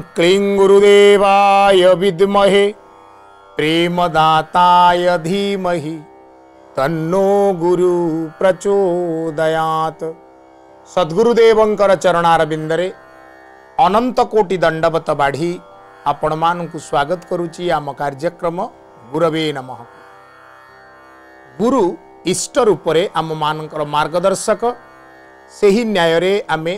क्लीं गुरुदेवाय विद्महे प्रेमदाताय धीमहि तन्नो गुरु प्रचोदयात्। सद्गुरुदेवंकर चरणारविंदरे अनंत कोटि दंडवत बाढ़ी आपण मानकु स्वागत करुची आम कार्यक्रम गुरवे नमः। गुरु इष्ट रूपरे आम मानकर मार्गदर्शक सेही न्याय रे आमे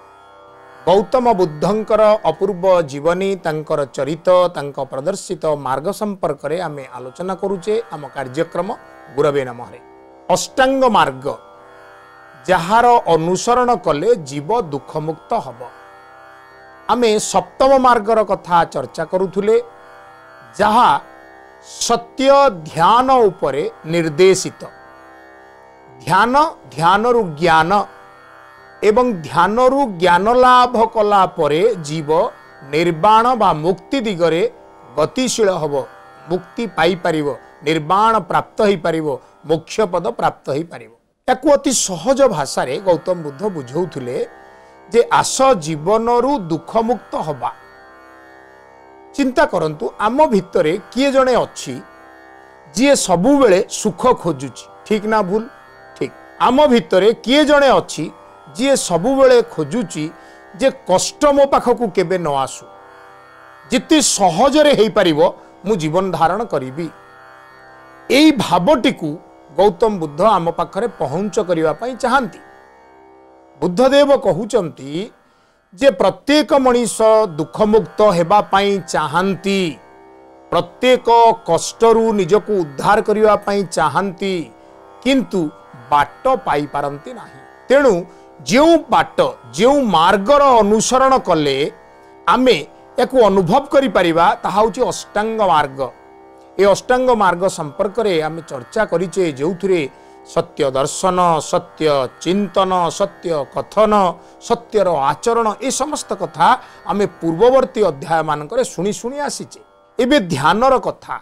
गौतम बुद्धंकर अपूर्व जीवनी तांकर चरित तांक प्रदर्शित मार्ग संपर्क रे आमे आलोचना करुचे आम कार्यक्रम गुरवे नमः। अष्टांग मार्ग जहार अनुसरण कले जीव दुखमुक्त हब। आमे सप्तम मार्गर कथा चर्चा करुथुले जहा सत्य ध्यान उपरे निर्देशित। ध्यान ध्यानरु ज्ञान एवं ध्यानरु ज्ञान लाभ कला परे जीव निर्वाण बा मुक्ति दिगरे गतिशील हब। मुक्ति पाई परिवो, निर्वाण प्राप्त ही परिवो, मोक्ष पद प्राप्त ही परिवो। याकु अति सहज भाषा रे गौतम बुद्ध बुझौथुले जे आस जीवनरु दुख मुक्त हबा। चिंता करंतु आम भितरे किए जणे अछि जे सबु बेले सुख खोजुची। ठीक ना भूल? ठीक। आम भितरे किए जणे अछि जे सबु बेले खोजुची जे कष्ट मो पाखकु केबे न आसु, जिते सहज रे हेई परिवो मु जीवन धारण करिबी। एई भावटिकु गौतम बुद्ध आम पाखरे पहुंच करिवा पई चाहंती। बुद्धदेव कहउचंती जे प्रत्येक मनीष दुखमुक्त हेबा पई चाहंती, प्रत्येक कष्टरू निजको उद्धार करिवा पई चाहंती, किंतु बाट पाई पारंती नाही। तेणु जो बाट जो मार्गर अनुसरण कले आमे याकु अनुभव करि परिबा ताहा होची अष्टांग मार्ग। ए अष्टांग मार्ग संपर्क रे आमे चर्चा करिचे जोथुरे सत्य दर्शन, सत्य चिंतन, सत्य कथन, सत्यर आचरण ए समस्त कथा आमे पूर्ववर्ती अध्याय मानकरे शुणी शुणी आसीचे। एबे ध्यानर कथा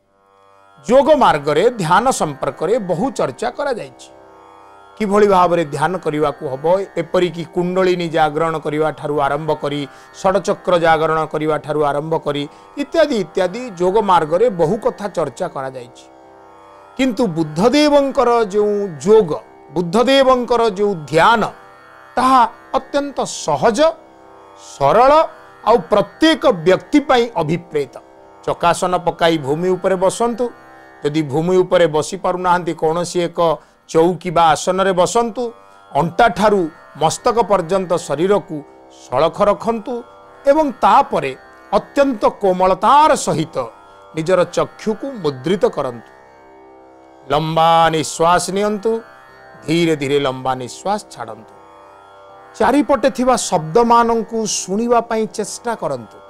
योग मार्ग रे ध्यान संपर्क रे बहु चर्चा करा जायछि। किभଳି भाବରେ ध्यान करिवा को हबो, एपरि कि कुंडलिनी जागरण करिवा ठारु आरंभ करी षडचक्र जागरण करिवा ठारु आरंभ करी इत्यादि इत्यादि योग मार्ग रे बहु कथा चर्चा करा जायछि। किंतु बुद्धदेवंकर जो योग, बुद्धदेवंकर जो ध्यान ताहा अत्यंत सहज सरल आ प्रत्येक व्यक्ति पई अभिप्रेत। चकासन पकाई भूमि उपरे बसंतु, यदि भूमि उपरे बसी पारु नाहंती कोनोसी एक चौकी बा आसन रे बसंतु, अंटा ठारू मस्तक पर्यंत शरीर को सड़ख रखंतु एवं तापरे अत्यंत कोमलतार सहित निजर चक्षु को मुद्रित करंतु। लंबा निश्वास नियंतु, धीरे धीरे लंबा निश्वास छाड़ंतु। चारिपटे थिबा शब्द मानंकु सुनिवा पई चेष्टा करंतु।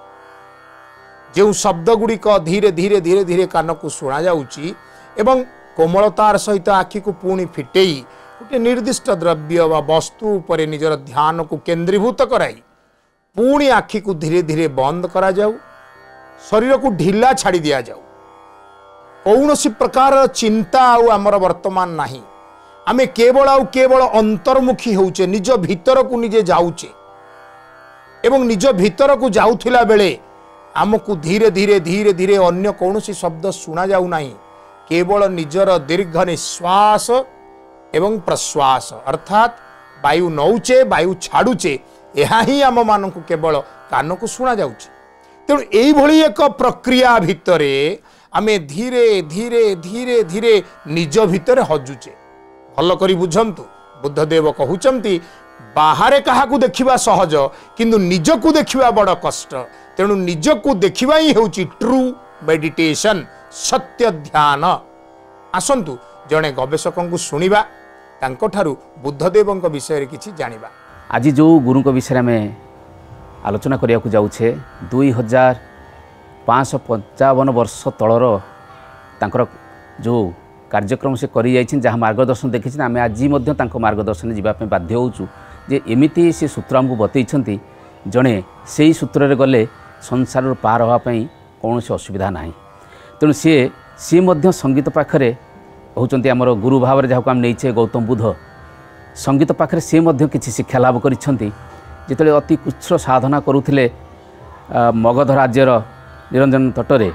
जो शब्द गुड़िक धीरे धीरे धीरे धीरे कान को सुना जाउची एवं कोमलतार सहित आखि को पुणी फिटेई गोटे निर्दिष्ट द्रव्य वा वस्तु उपरे निजर ध्यान को केंद्रीभूत कराई पुणी आखि को धीरे धीरे बंद करा जाऊ, शरीर को ढिला छाड़ी दिया जाऊ। कौनसी प्रकार चिंता आमर वर्तमान नाही। आमे केवल अंतर्मुखी होउचे, निज भीतर को निजे जाउचे एवं निज भीतर को जाउथिला बेले आमको धीरे धीरे धीरे धीरे अन्य कौनसी शब्द सुना जाऊ नाही। केवल निजर दीर्घ निश्वास एवं प्रश्वास अर्थात वायु नौचे वायु छाड़ुचे यह ही आम मान केवल कान को शुणा जाउचे। तेणु एई भली एक प्रक्रिया भितरे आमे धीरे धीरे धीरे धीरे निज भितरे हजुचे। भल करी बुझंतु, बुद्धदेव कहउचंती बाहरे काहाकू देखिबा सहज किंतु निजकू देखिबा बड़ कष्ट। तेणु निजकू देखिबा ही होउची ट्रू मेडिटेशन, सत्य ध्यान। आसंतु जड़े गवेषक को शुणा तांकोठारु बुद्धदेवंक विषय किछि जानिबा। आज जो गुरु विषय में आलोचना करिया को जाउछे 2555 वर्ष तलर तांकर जो कार्यक्रम से करी जाइछिन, जहाँ मार्गदर्शन देखिछिन, आमे आज मध्य तांको मार्गदर्शन जीवापे बाध्य होउछु जे एमिति से सूत्र हमको बतैछंती जड़े से सूत्र रे गले संसार पार होगा कौन से असुविधा ना। तेणु सी संगीत पाखरे होचंती आमर गुरु भाव में जहाँ आम नहीं गौतम बुद्ध संगीत पाखरे सी किसी शिक्षा लाभ करिसेंती। जिते अति कुछ साधना करुले मगध राज्यर निरंजन तटरे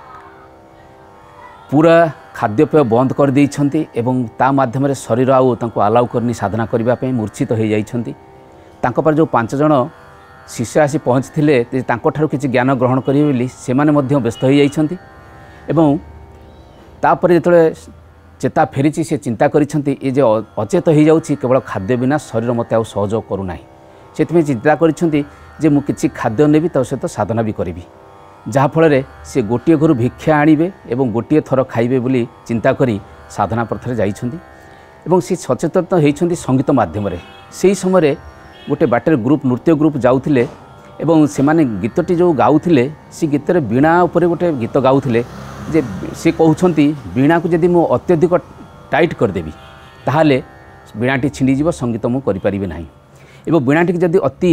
पूरा खाद्यपेय बंद कर देइछन्ति एवं ता माध्यम शरीर आउ तांको अलाउ करनी साधना करने मूर्छित हो जाइछन्ति। तांको पर जो 5 जन शिष्य आसी पहुँचते किसी ज्ञान ग्रहण करेंगे बोली से व्यस्त हो जाइछन्ति एवं तापर जो चेता फेरी से चिंता करिछन्ति ये जो अचेत हो जाउछि केवल खाद्य बिना शरीर मत आउ सहयोग करूना से चिंता करिछन्ति जे मु किछि खाद्य नेबी तो सहित साधना भी करी जहाँफल से गोटे घर भिक्षा आणवे और गोटे थर खाइबे बोली चिंता करी साधना पथर जाइछन्ति एवं से सचेतन होइछन्ति संगीत माध्यम से ही समय गोटे बाटर ग्रुप नृत्य ग्रुप जाउथिले एवं से माने गीतटी जो गाउथिले से गीतर वीणा उपरे गोटे गीत गाउथिले जे से कहउछन्ति वीणा को यदि मु अत्यधिक टाइट करदेवी ताहाले वीणाटी छिंडीजीव संगीत मु करि परिबे नाही एवं वीणाटी जदि अति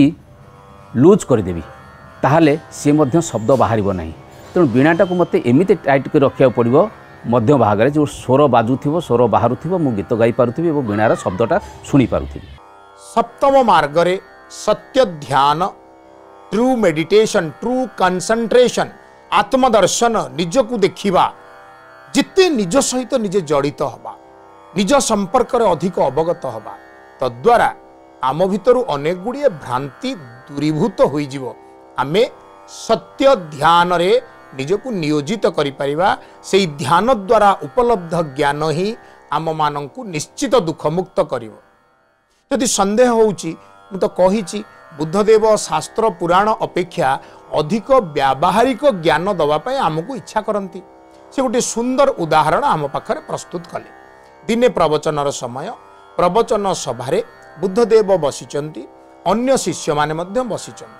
लूज करदेवी ताहाले सी मध्य शब्द बाहर ना तेणु वीणाटा को मत एमती टाइट कर रखा पड़ो मध्य भाग जो स्वर बाजुव स्वर बाहर मु गीत गाई पार्थी और वीणार शब्दटा शुणी पार्थी। सप्तम मार्गरे सत्य ध्यान ट्रू मेडिटेशन ट्रू कंसंट्रेशन आत्मदर्शन निजकू देखिबा जिते निज सहित निजे जड़ित हवा निज संपर्क अधिक अवगत हवा तद्वारा आम भितर अनेक गुड़िए भ्रांति दूरीभूत होइजिवो आमे सत्य ध्यान रे निजकू नियोजित करि परिबा सेई ध्यान द्वारा उपलब्ध ज्ञान ही आम मानंकु निश्चित दुख मुक्त करिवो। यदि संदेह होउची मु तो कहिची बुद्धदेव शास्त्र पुराण अपेक्षा अधिक व्यावहारिक ज्ञान दवा पय आमको इच्छा करंती से गोटे सुंदर उदाहरण आम पाखरे प्रस्तुत कले। दिने प्रवचनर समय प्रवचन सभारे बुद्धदेव बसिचंती अन्य शिष्य माने मध्य बसिचंती।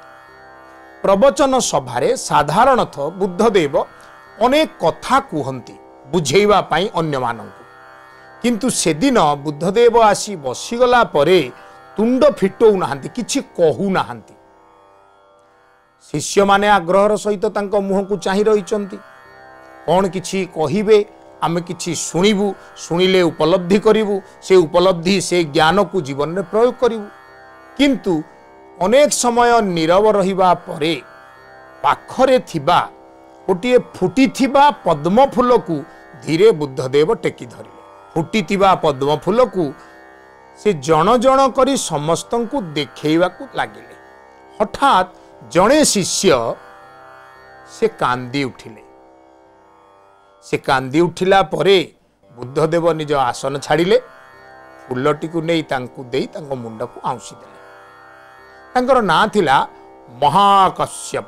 प्रवचन सभारे साधारणतः बुद्धदेव अनेक कथा कहती बुझेइबा पाई अन्य मानंकु किंतु सेदिन बुद्धदेव आसी बसीगला परे तुंड फिटौ नाहांती किछि कहू नाहांती। शिष्य माने आग्रहर सहित तांको मुह को चाहि रहिचंती कौन किछि कहिबे आमे किछि सुनिबु सुनिले उपलब्धि करिवु से उपलब्धि से ज्ञान को जीवन में प्रयोग करिवु किंतु अनेक समय नीरव रहिबा परे पाखरे थिबा गोटे फुटी थिबा पद्म फूल को धीरे बुद्धदेव टेकी धरिले। फुटी थिबा पद्म फूल को से जण जण करी समस्त को देखैवा को लागिले। हठात जणे शिष्य से कांदी उठिले। से कांदी उठिला परे बुद्धदेव निज आसन छाड़िले फूलटी को नहीं तांकु देई तांको मुंड को आउसी देले। तांकर नाम थिला महाकश्यप।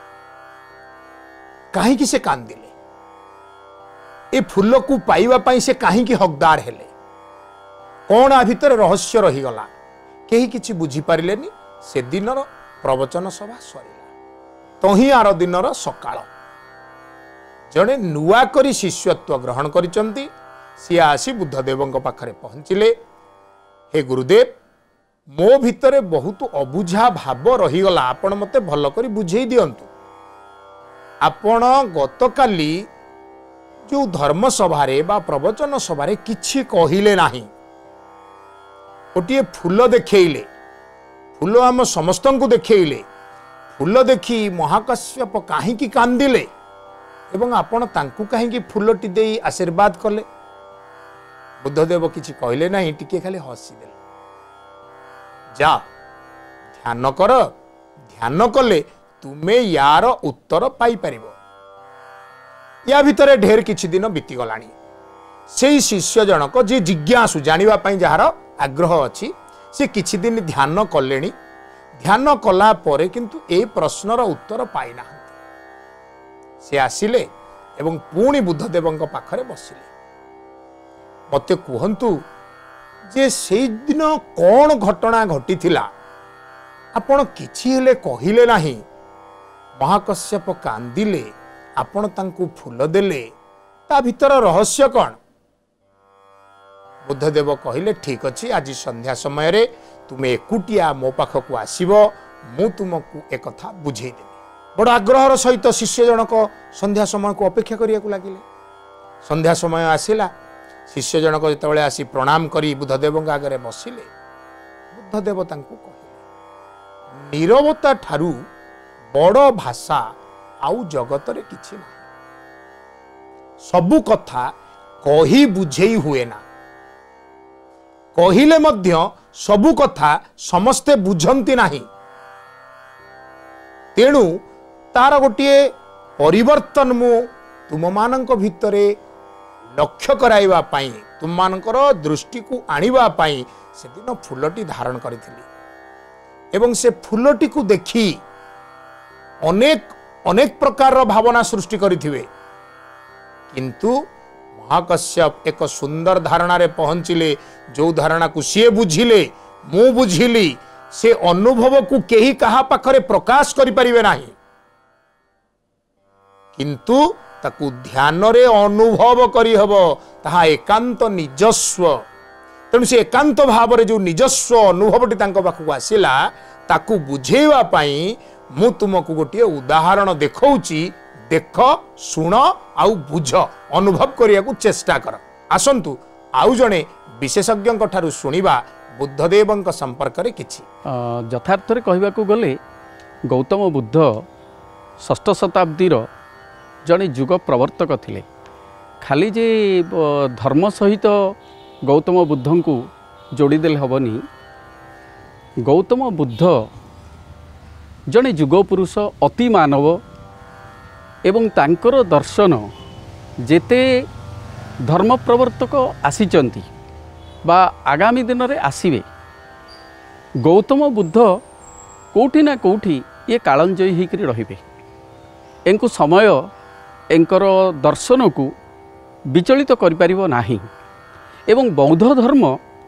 कहीं से कांदिले ए फूल को पाइबा पाई से कहीं हकदार हेले कौन आ भितर रहस्य रहीगला कहीं किछि बुझी पारिलेनी। से दिनर प्रवचन सभा सरिला तो ही आर दिनर सकाळ जड़े नुआ करी शिष्यत्व ग्रहण करिचंती सी आसी बुद्धदेव पाखरे पहुंचिले। हे गुरुदेव मो भितरे बहुत अबुझा भाव रहीगला आपण मते भल करी बुझेई दियंतु। आपण गतकाली जो धर्म सभारे बा प्रवचन सभारे किछि कहिले नाही गोटे फूल देखैले फूल आम समस्त को देखैले फूल देखी महाकश्यप काहींकी कांदिले एवं आपण तांकु काहींकी फूलटी देई आशीर्वाद कले। बुद्धदेव किछि कहले नाही टिके खाली हसी देले। जा ध्यान कर ध्यान कले तुमे यार उत्तर पाई परिबो। या भितरे ढेर किछि दिन बीती गलानी। सेई शिष्य जनक जे जिज्ञासु जानिबा पई जहार आग्रह अछि से किछि दिन ध्यान कलेनी। ध्यान कला परे किंतु ए प्रश्नर उत्तर पाई ना। से आसिले एवं पुणी बुद्धदेव पाखरे बसिले। मते कहंतु जे से दिन कौन घटना घटी थिला आपण किछि हेले कहिले नाही। महाकश्यप कांदिले आपण तांकु फूल देले ता भीतर रहस्य कौन। बुद्धदेव कहिले ठीक अछि आज संध्या समय रे तुमे एकुटिया मो पाखकु आसीबो मु तुमको एक कथा बुझेई देबी। बड़ आग्रहर सहित शिष्य जनक संध्या समय को अपेक्षा करिया को लागिले। संध्या समय आसिला शिष्य जनक जितेबाला आसी प्रणाम करी बुद्धदेव आगे बसिले बुद्धदेव तांकु कहिले नीरवता ठारू बड़ भाषा आउ जगत रे किछि ना सबु कथा कही बुझेई हुए ना कहिले मध्य सबु कथा समस्ते बुझंती नाही तेणु तार गोटे परिवर्तन मु तुम मानक भितरे लक्ष्य कराइबा पाई तुम मानकर दृष्टि को आनिबा पाई से दिन फूलटी धारण करिथिली एवं से फूलटी को देखी अनेक अनेक प्रकार भावना सृष्टि करिथिबे किंतु महाकश्यप एक सुंदर धारणा रे पहुंचिले जो धारणा को सी बुझिले मु बुझिली से अनुभव को केही कहा पाखरे प्रकाश करि परिबे नाही किंतु ताकू ध्यान रे अनुभव करि हबो ताहा एकांत निजस्व तेणु से एकांत भाव रे जो निजस्व अनुभवटी तांको पाखु आसिला ताकू बुझेवा पाई मु तुमको गोटे उदाहरण देखौची देख शुण आउ बुझ अनुभव करिया को चेष्टा कर आसंतु आउ जणे विशेषज्ञ ठारू सुनिबा बुद्धदेवଙ୍କ संपर्क रे किछि यथार्थ रे कहबा को गले गौतम बुद्ध षष्ठ शताब्दी रो जणे युग प्रवर्तक थिले खाली जे धर्म सहित गौतम बुद्ध को जोड़ी देले हबनी गौतम बुद्ध जणे युग पुरुष अति मानव एवं तांकर दर्शन जेते धर्म प्रवर्तक आसीचंती बा आगामी दिन रे आसीबे गौतम बुद्ध कोठी ना कोठी ये कालंजयी होकर रहिबे एंकु समय एंकर दर्शन को विचलित करि परिबो नाही एवं बौद्ध धर्म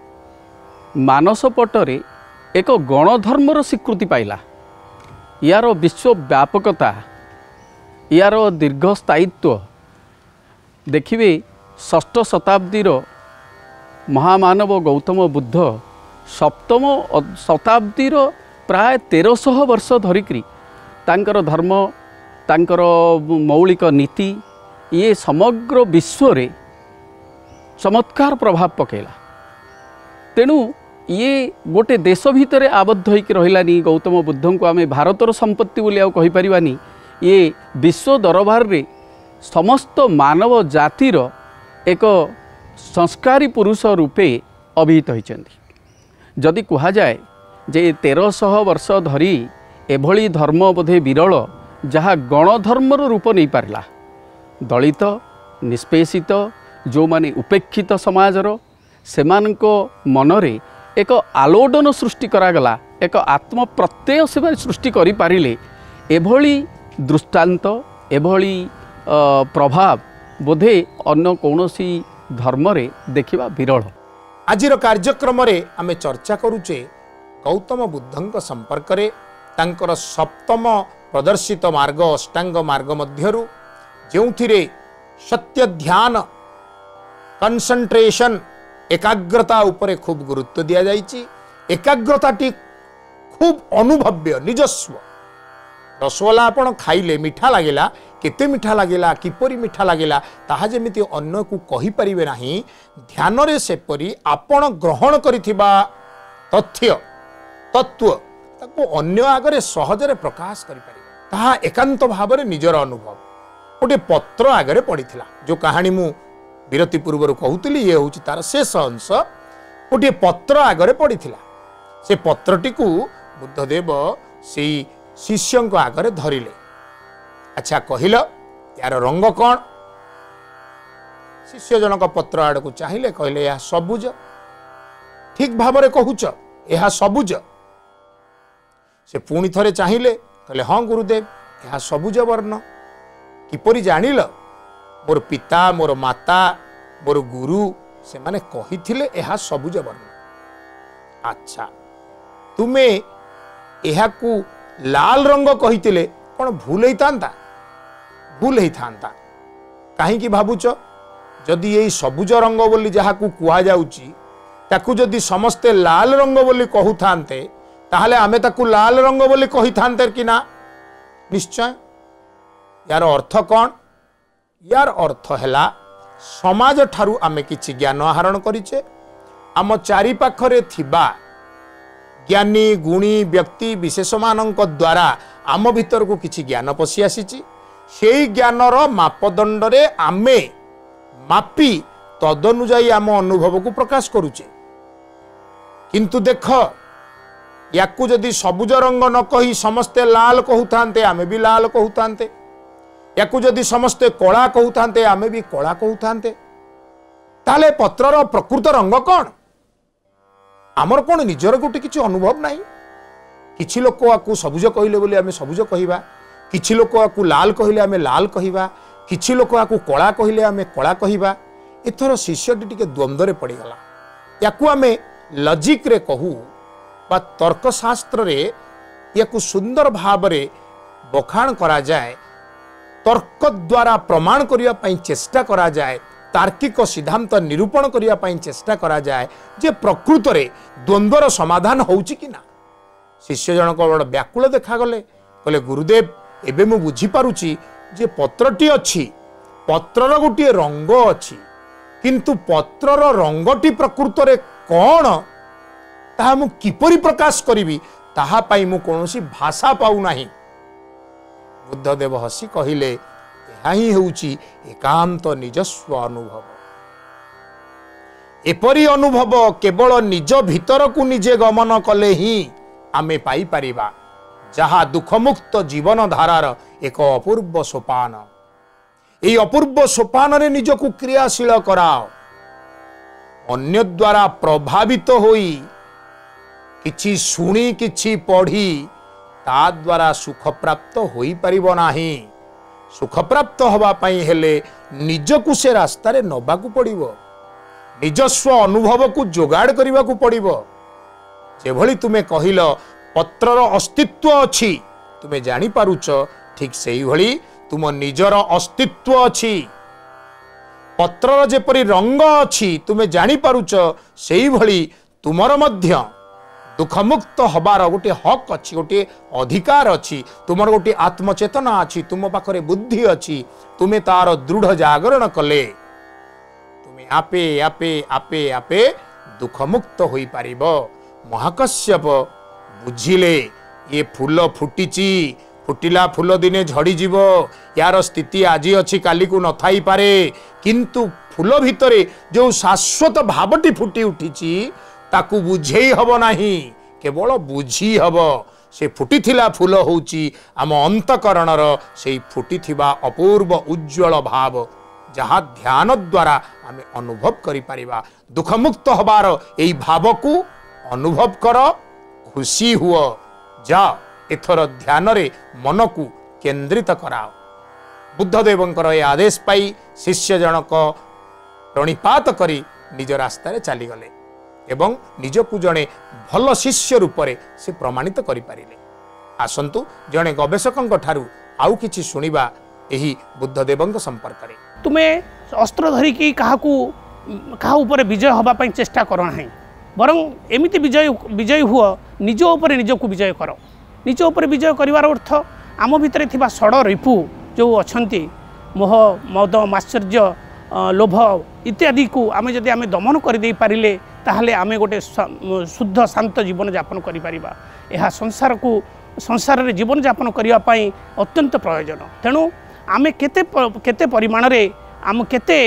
मानस पटरे एक गणधर्मर स्वीकृति पाइला यार विश्वव्यापकता यार दीर्घस्थायित्व देखिए षष्ठ शताब्दीर महामानव गौतम बुद्ध सप्तम शताब्दीर प्राय 1300 वर्ष धरिकी तांकर धर्म तांकर मौलिक नीति ये समग्र विश्व रे चमत्कार प्रभाव पकेला तेणु ये गोटे देश भितर आबद्ध होकर रहिलानी गौतम बुद्ध को आम भारतर संपत्ति बोली आउ कहि परिबानी ये विश्व दरबार रे समस्त मानव जातिर एक संस्कारी पुरुष रूपे अभिहित होइचंदी जदि कहा जाए जे 1300 वर्ष धरी एभली धर्म बोधे विरल जहाँ गणधर्मर रूप नहीं पारला दलित निष्पेषित जो माने उपेक्षित समाजर सेमानको मनरे एक आलोडन सृष्टि करागला एक आत्म प्रत्यय से सृष्टि करि पारिले एभली दृष्टांत एभली प्रभाव बोधे अन्य कौनसी धर्म रे देखिबा विरल आजिर कार्यक्रम रे आमे चर्चा करूचे गौतम बुद्धंक संपर्क रे तांकर सप्तम प्रदर्शित मार्ग अष्टांग मार्ग मध्यरु जेउथिरे सत्य ध्यान कंसंट्रेशन एकाग्रता उपरे खूब गुरुत्व दिया जाइछि एकाग्रताटी खूब अनुभव्य निजस्व रसगोला आपण खाइले मीठा लागेला केते मीठा लागेला किपरि मीठा लागेला ताहा जेमिति अन्य को कहि परिबे नाही ध्यान रे सेपरि आपण ग्रहण करिथिबा तथ्य तत्व ताको अन्य आगरे सहजरे प्रकाश करि परिबे ताहा एकांत भाव रे निजर अनुभव गोटे पत्र आगरे पड़िथिला जो कहानी मु विरति पूर्व कहूली ये हूँ तार शेष अंश गोटे पत्र आगरे पड़िथिला से पत्रटी को बुद्धदेव से शिष्य आगरे धरिले अच्छा कहल यार रंग कौन शिष्य जनक पत्र आड़ को चाहिए कहले यह सबुज ठीक भाव में कहूच यह सबुज से पुणी थरे चाहिए कहले हाँ गुरुदेव यह सबुज वर्ण किपरि जानिल मोर पिता मोर माता मोर गुरु से माने कहिथिले यह सबुज वर्ण अच्छा तुमे यह को लाल रंग कहिथिले कौन भूल होता भूल होता कहीं भावुच जदि यही सबुज रंग बोली जहाँ को कुआ जाउची ताकू जदि समस्ते लाल रंग बोली कहू थांते ताहले आमे ताकू लाल रंग बोली कही थांते कि ना निश्चय यार अर्थ कौन यार अर्थ है समाज ठारू आमे किछि ज्ञान आहरण करिचे आम चारि पाखरे थिबा ज्ञानी गुणी व्यक्ति विशेष मानक द्वारा आम भीतर को किछि ज्ञान पशि आसीछि सेई ज्ञानर मापदंड रे आमे मापी तदनुजाई आम अनुभव को प्रकाश करुचे। किंतु देख याकू जदि सबुज रंग न कही समस्ते लाल कहूथांते आमे भी लाल कहूथांते, याकू जदि समस्ते कला कहूथांते आमे भी कला कहूथांते, ताले पत्रर प्रकृत रंग कौन? आमर कौन निजर गोटे किछि अनुभव नाही? किछि लोक आकू सबुज कहले बोली आमे सबुज कहिबा, किछि लोक आकू लाल कहले आमे लाल कहिबा, किछि लोक आकू कला कहले आमे कला कहिबा। एथर शिष्यटी टिके द्वंद्व पड़ गला। याकू आमे लॉजिक रे कहू बा तर्कशास्त्र रे याकू सुंदर भाव रे बखाण करा जाए, तर्क द्वारा प्रमाण करिया पई चेष्टा करा जाए, तार्किक सिद्धांत निरूपण करिया पई चेष्टा करा जाए जे प्रकृत रे द्वंद्वर समाधान होउची कि ना। शिष्य जनक बड़ व्याकुल देखा गले, कहले गुरुदेव एबे मु बुझी पारुची जे पत्रटी अछि, पत्रर गोटे रंग अछि, किंतु पत्रर रंगटी प्रकृत रे कौन ताहा मु किपरि प्रकाश करिवि ताहा पाई मु कोनोसी भाषा पाउ नाही। बुद्धदेव हसी कहिले ଏହା ହିଁ ହେଉଛି एकांत ନିଜସ୍ୱ अनुभव। एपरी अनुभव केवल निज भितरकू निजे गमन कले ही आमे पाई परिबा, जहा दुखमुक्त जीवन धारार एक अपूर्व सोपान। এই अपूर्व सोपान रे निजकू क्रियाशील कराओ। अन्य द्वारा प्रभावित होई किछि सुनी किछि पढ़ी ता द्वारा सुख प्राप्त होई परिबो नाही। सुख प्राप्त हवा पाई हेले निजकू से रास्ता रे नबाकू पड़िबो, निजस्व अनुभव को जोगाड़ करने को पड़िबो। जेभली तुमे कहिल पत्रर अस्तित्व अछि तुमे जानी पारुच, ठीक सेही भली तुम निजर अस्तित्व अछि। पत्रर जेपरि रंग अछि तुमे जानी पारुच, सेही भली तुमर मध्य दुखमुक्त हबार गोटे हक अच्छी, गोटे अधिकार अच्छी, तुमर गोटे आत्मचेतना अच्छी, तुम पाखरे बुद्धि अच्छी। तुमे तार दृढ़ जागरण कले तुमे आपे आपे आपे आपे दुखमुक्त होई पारिबो। महाकश्यप बुझिले ये फूल फुटिची, फुटिला फूल दिने झड़ी जीवो, यार स्थिति आज अच्छी काली को न थाई पारे, किंतु फूल भितरे जो शाश्वत भावटी फुटी उठिची ताकू बुझेई हब नाही, केवल बुझी हब। से फुटिथिला फूल होउची आम अंतकरणर से फुटिथिबा अपूर्व उज्ज्वल भाव, जहा ध्यान द्वारा आमे अनुभव करि परिबा। दुखमुक्त हबार एई भाव को अनुभव कर, खुशी हुओ। जा एथर ध्यान रे मन को केंद्रित कराओ। बुद्धदेवंकर ए आदेश पाई शिष्य जनक प्रणिपात करी निज रास्ता रे चली गले एवं निजकू जड़े भल शिष्य रूप से प्रमाणित करें। आसतु जड़े गवेषकों ठारू आउ किछि सुनिबा एही बुद्धदेवंक संपर्क रे। तुम्हें अस्त्र धरिकी क्या ऊपर विजय हवाई चेष्टा कर ना, बर एमती विजय हुआ निज उपर निजक विजय कर। निज उपर विजय करार अर्थ आम भितर थिबा षड़ रिपु जो अच्छा मोह मद माश्चर्य लोभ इत्यादि को आमे जदि आमे दमन कर दे पारिले ताहले आमे गोटे शुद्ध शांत जीवन यापन करि परिबा। एहा संसार रे जीवन यापन करिया पई अत्यंत प्रयोजन। तेणु आमे केते परिमाण रे आम केते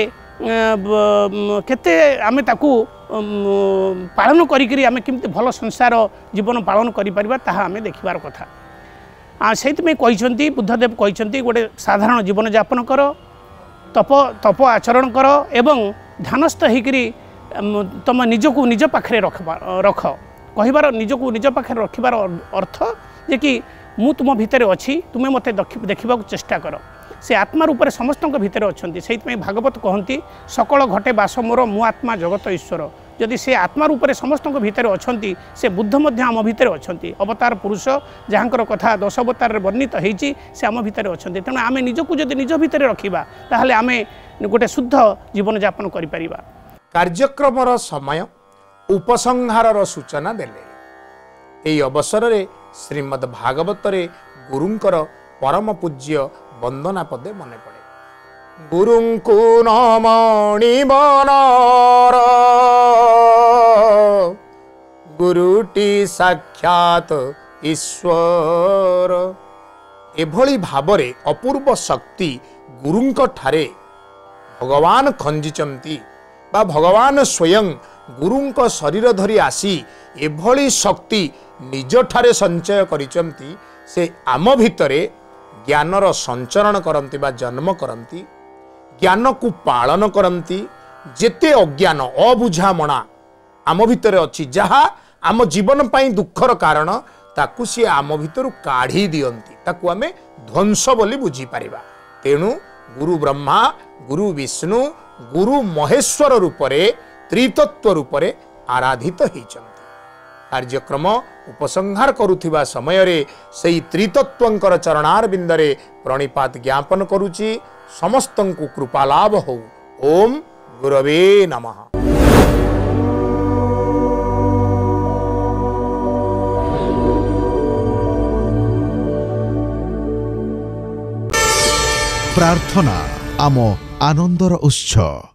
आमे ताकू पालन करिकरी आमे केमति भल संसार जीवन पालन करि परिबा ताहा आमे देखिबार कथा। सेइतमे कहिसंती बुद्धदेव कहिसंती गोटे साधारण जीवन यापन कर, तप आचरण कर एवं ध्यानस्थ होकरी तुम निजको निज पाखे रख। कहिबार निजको निज पाखे रखिबार अर्थ जे कि मु तुम भितर अच्छी, तुम्हें मत देखा चेष्टा कर। से आत्मा रूप से समस्त भितर अच्छा। से भागवत कहती सकल घटे बास मोर मु आत्मा जगत ईश्वर। जदि से आत्मा रूप से समस्त भितर अच्छा, से बुद्ध मध्य आम भितर अच्छा। अवतार पुरुष जहाँकर कथा 10 अवतार वर्णित होती से आम भितर अच्छा। तेणु आम निजको जदि निज भितर रखा ताहले आम गोटे शुद्ध जीवन यापन करि परिबा। कार्यक्रमर समय उपसंहार सूचना देले। एई अवसर रे श्रीमद् भागवत रे गुरुंकर परम पूज्य वंदना पदे मने पड़े। गुरुंकु नमणि मनर गुरुटी साक्षात ईश्वर। एभली भावरे अपूर्व शक्ति गुरुंक ठारे भगवान खंजिचंती बा भगवान स्वयं गुरुंक शरीर धरी आसी एभली शक्ति निज ठारे संचय करिचंती। से आम भितरे ज्ञानर संचरण करंती बा जन्म करंती, ज्ञान को पालन करंती। जेते अज्ञान अबुझामणा आम भितरे अच्छी जहा आम जीवन पाई दुखर कारण ताकू सी आम भितर काढ़ी दियंती, ताकू आमे ध्वंस बोली बुझी पारिबा। तेणु गुरु ब्रह्मा गुरु विष्णु गुरु महेश्वर रूपरे त्रितत्व रूपरे आराधित होइचंती। कार्यक्रम उपसंहार करुथिबा समय रे सेई त्रितत्वंकर चरणार बिंदरे प्रणिपात ज्ञापन करुची। समस्तंकु कृपा लाभ हो। ओम गुरवे नमः। प्रार्थना आम आनंदर उत्स।